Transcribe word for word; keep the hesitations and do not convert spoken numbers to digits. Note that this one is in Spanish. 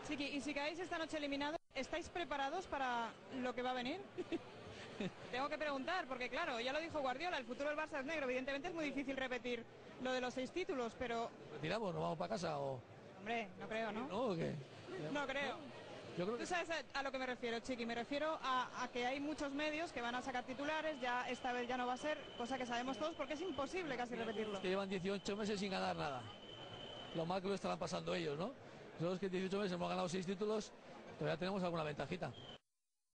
Chiqui, y si caéis esta noche eliminados, ¿estáis preparados para lo que va a venir? Tengo que preguntar, porque claro, ya lo dijo Guardiola, el futuro del Barça es negro. Evidentemente es muy difícil repetir lo de los seis títulos, pero... ¿Retiramos? ¿Nos vamos para casa o...? Hombre, no creo, ¿no? ¿No o qué? No creo. Yo creo que... ¿Tú sabes a, a lo que me refiero, Chiqui? Me refiero a, a que hay muchos medios que van a sacar titulares, ya esta vez ya no va a ser, cosa que sabemos todos, porque es imposible casi repetirlo. Es que llevan dieciocho meses sin ganar nada. Lo mal que lo estarán pasando ellos, ¿no? Nosotros que en dieciocho meses hemos ganado seis títulos, todavía tenemos alguna ventajita.